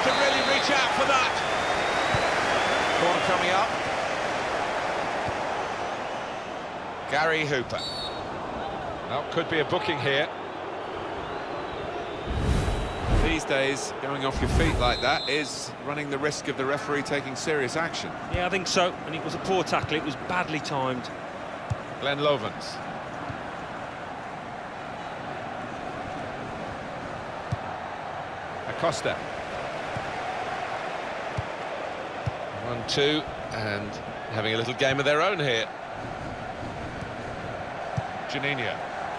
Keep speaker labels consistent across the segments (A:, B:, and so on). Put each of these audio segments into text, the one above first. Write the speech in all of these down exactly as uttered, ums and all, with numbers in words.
A: to really reach out for that. Corner coming up. Gary Hooper. Well, could be a booking here. These days, going off your feet like that is running the risk of the referee taking serious action.
B: Yeah, I think so, and it was a poor tackle, it was badly timed.
A: Glenn Lovens. Acosta. One, two, and having a little game of their own here. Juninho.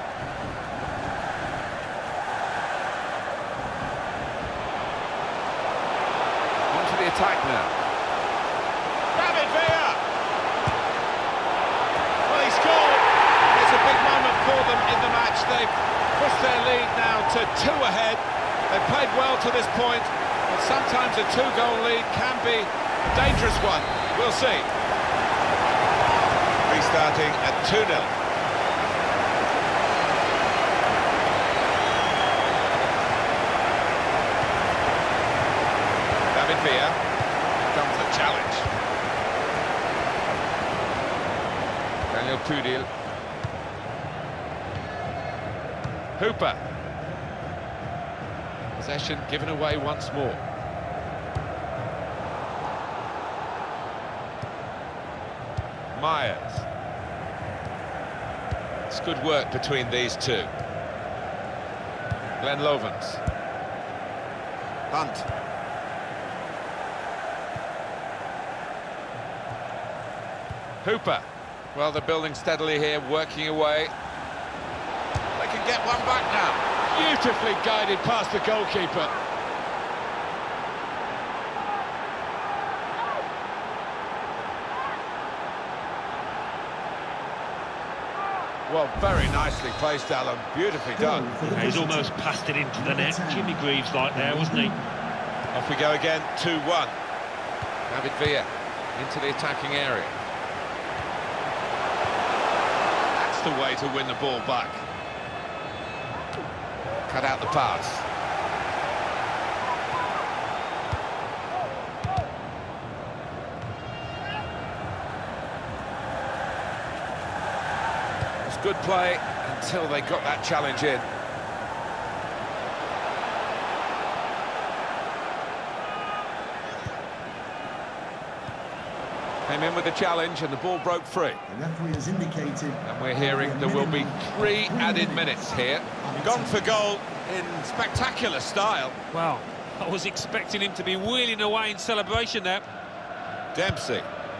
A: Onto the attack now. David Villa! Well, he scored. It's a big moment for them in the match. They've pushed their lead now to two ahead. They've played well to this point, but sometimes a two-goal lead can be a dangerous one. We'll see. Restarting at two nil. David Villa. Here comes the challenge. Daniel Pudil. Hooper. Possession given away once more. Myers. It's good work between these two. Glenn Lovens. Hunt. Hooper. Well, they're building steadily here, working away. They can get one back now. Beautifully guided past the goalkeeper. Well, very nicely placed, Alan. Beautifully done.
B: Yeah, he's almost passed it into the net. Jimmy Greaves like there, wasn't he?
A: Off we go again, two one. David Villa into the attacking area. That's the way to win the ball back. Cut out the pass. It was good play until they got that challenge in. Came in with the challenge and the ball broke free.
C: The referee has indicated.
A: And we're hearing there will be three added minutes here. Gone for goal in spectacular style.
B: Well, I was expecting him to be wheeling away in celebration there.
A: Dempsey.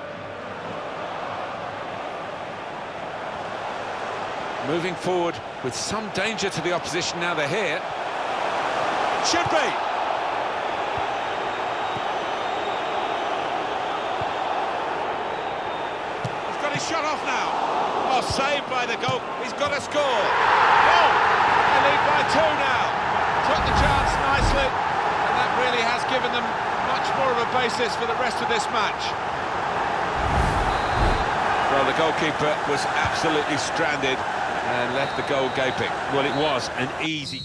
A: Moving forward with some danger to the opposition now they're here. Should be! He's got his shot off now. Oh, saved by the goal. He's got to score. Oh! They lead by two now. Took the chance nicely, and that really has given them much more of a basis for the rest of this match. Well, the goalkeeper was absolutely stranded and left the goal gaping.
B: Well, it was an easy...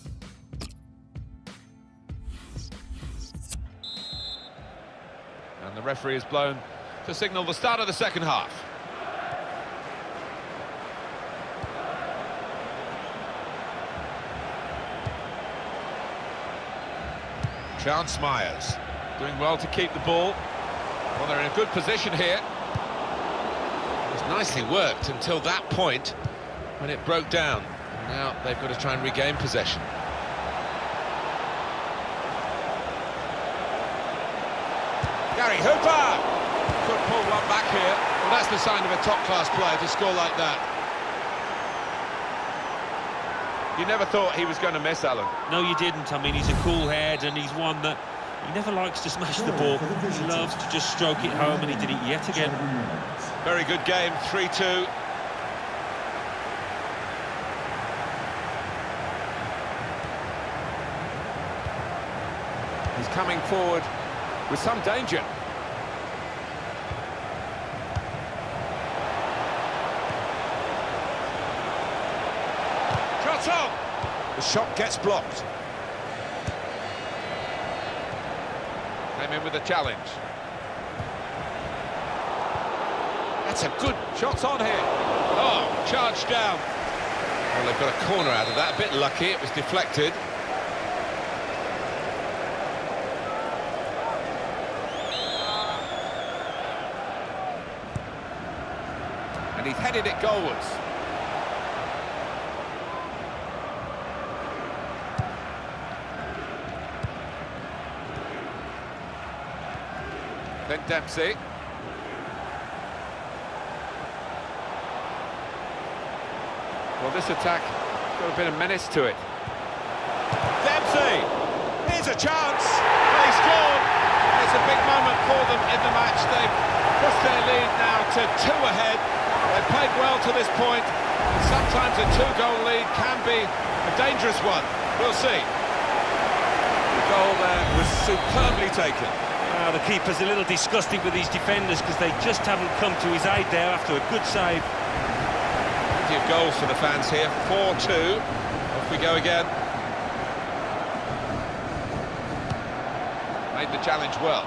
A: And the referee is blown to signal the start of the second half. Chance Myers doing well to keep the ball. Well, they're in a good position here. It was nicely worked until that point when it broke down. And now they've got to try and regain possession. Gary Hooper could pull one back here. Well, that's the sign of a top-class player to score like that. You never thought he was going to miss, Alan.
B: No, you didn't. I mean, he's a cool head, and he's one that he never likes to smash the ball. He loves to just stroke it home, and he did it yet again.
A: Very good game, three two. He's coming forward with some danger. Shot on! The shot gets blocked. Came in with a challenge. That's a good shot on here. Oh, charged down. Well, they've got a corner out of that. A bit lucky, it was deflected. And he's headed it goalwards. Then Dempsey. Well, this attack got a bit of menace to it. Dempsey! Here's a chance! They scored! It's a big moment for them in the match. They've pushed their lead now to two ahead. They've played well to this point, and sometimes a two-goal lead can be a dangerous one. We'll see. The goal there was superbly taken.
B: Uh, the keeper's a little disgusted with his defenders because they just haven't come to his aid there after a good save.
A: Plenty of goals for the fans here. four two. Off we go again. Made the challenge well.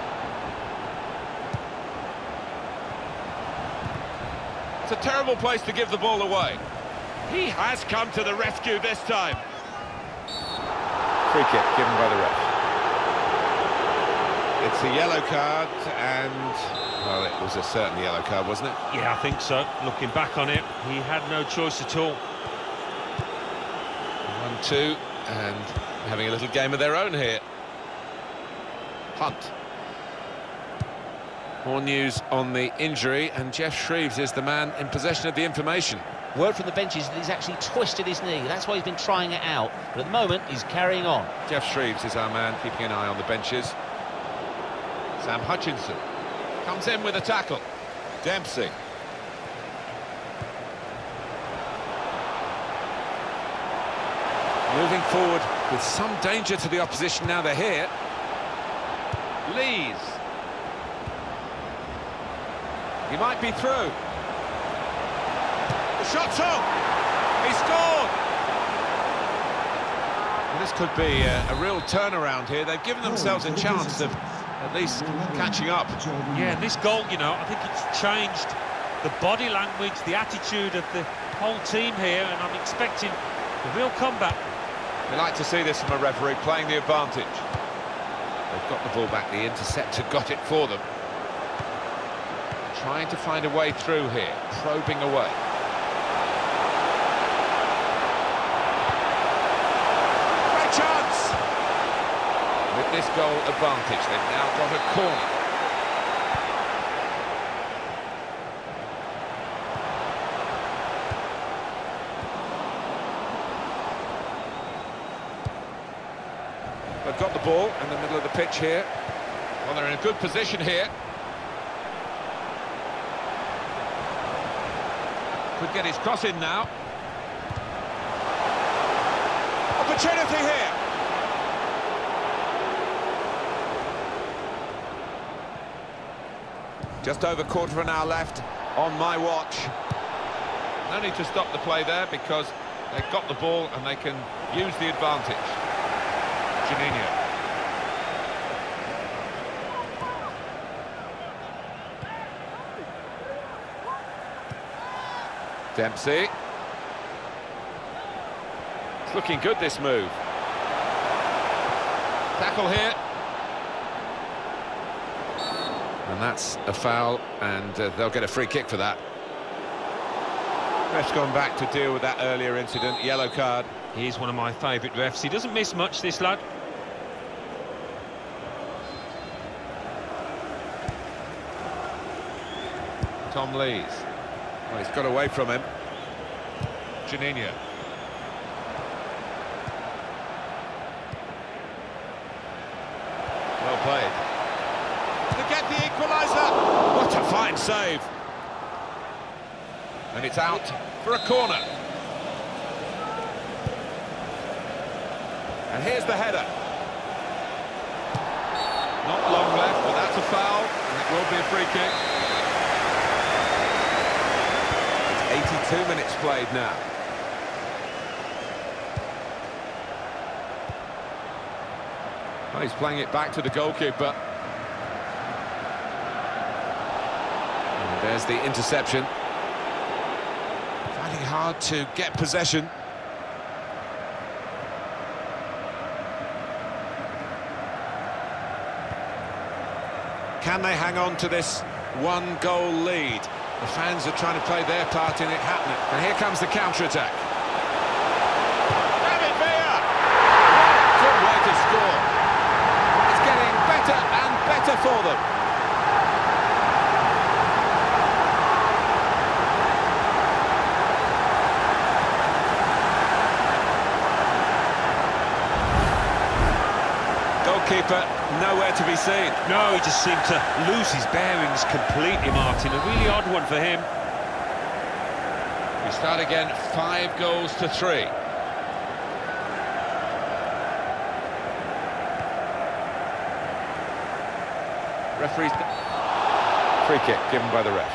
A: It's a terrible place to give the ball away. He has come to the rescue this time. Free kick given by the ref. It's a yellow card, and, well, it was a certain yellow card, wasn't it?
B: Yeah, I think so. Looking back on it, he had no choice at all.
A: one two, and having a little game of their own here. Hunt. More news on the injury, and Geoff Shreeves is the man in possession of the information.
C: Word from the benches that he's actually twisted his knee. That's why he's been trying it out. But at the moment, he's carrying on.
A: Geoff Shreeves is our man, keeping an eye on the benches. Sam Hutchinson comes in with a tackle. Dempsey. Moving forward with some danger to the opposition now they're here. Lees. He might be through. The shot's on. He scored. Well, this could be a, a real turnaround here. They've given themselves a chance of at least catching up.
B: Yeah, this goal, you know, I think it's changed the body language, the attitude of the whole team here, and I'm expecting a real comeback.
A: We like to see this from a referee, playing the advantage. They've got the ball back, the interceptor got it for them. Trying to find a way through here, probing away. Great chance! With this goal advantage, they've now got a corner. They've got the ball in the middle of the pitch here. Well, they're in a good position here. Could get his cross in now. Opportunity here. Just over quarter of an hour left on my watch. No need to stop the play there because they've got the ball and they can use the advantage. Juninho. Dempsey. It's looking good, this move. Tackle here. And that's a foul, and uh, they'll get a free kick for that. Ref's gone back to deal with that earlier incident, yellow card.
B: He's one of my favourite refs. He doesn't miss much, this lad.
A: Tom Lees. Well, he's got away from him. Juninho. Well played. To get the equaliser. What a fine save. And it's out for a corner. And here's the header. Not long left, but that's a foul, and it will be a free kick. It's eighty-two minutes played now. Oh, he's playing it back to the goalkeeper. And there's the interception. Finding it hard to get possession. Can they hang on to this one-goal lead? The fans are trying to play their part in it happening. And here comes the counter-attack. David Villa! Good way to score. It's getting better and better for them. Goalkeeper nowhere to be seen.
B: No, he just seemed to lose his bearings completely, Martin. A really odd one for him.
A: We start again, five goals to three. Referee's free kick given by the ref.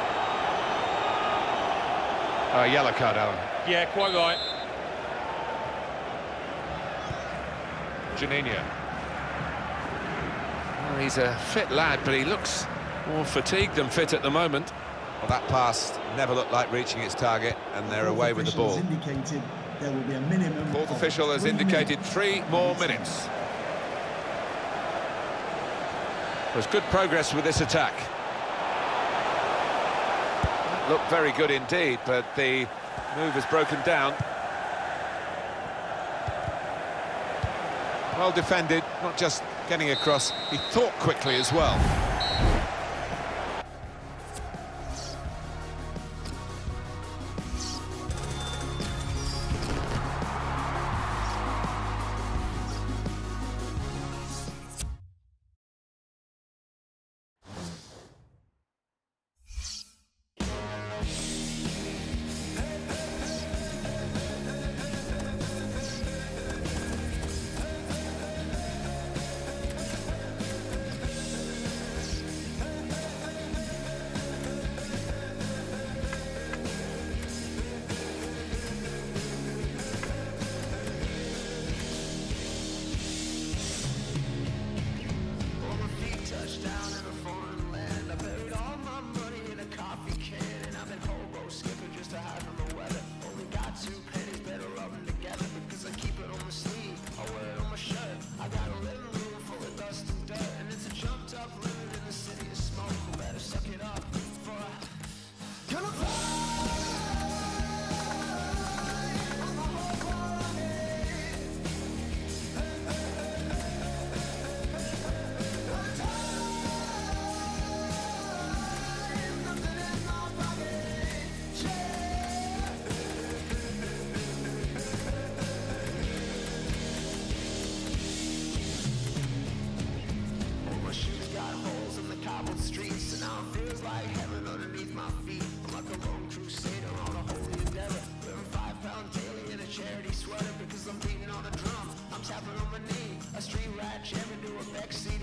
A: Uh, yellow card, Alan.
B: Yeah, quite right.
A: Juninho. Well, he's a fit lad, but he looks more fatigued than fit at the moment. Well, that pass never looked like reaching its target, and they're away with the ball.
D: Indicated there will be a minimum.
A: Fourth official has indicated three more minutes. There's good progress with this attack. Looked very good indeed, but the move has broken down. Well defended, not just getting across, he thought quickly as well.
E: Tapping on my knee, a street rat jamming to a backseat